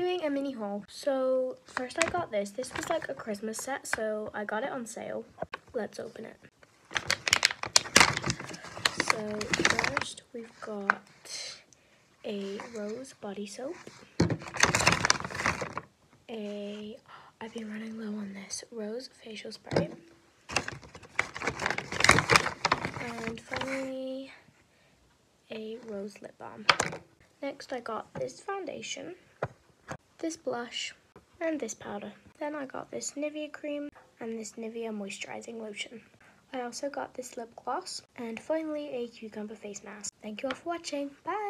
doing a mini haul. So first I got this. This was like a Christmas set, so I got it on sale. Let's open it. So first we've got a rose body soap. I've been running low on this rose facial spray. And finally a rose lip balm. Next I got this foundation, this blush, and this powder. Then I got this Nivea cream and this Nivea moisturizing lotion. I also got this lip gloss and finally a cucumber face mask. Thank you all for watching. Bye!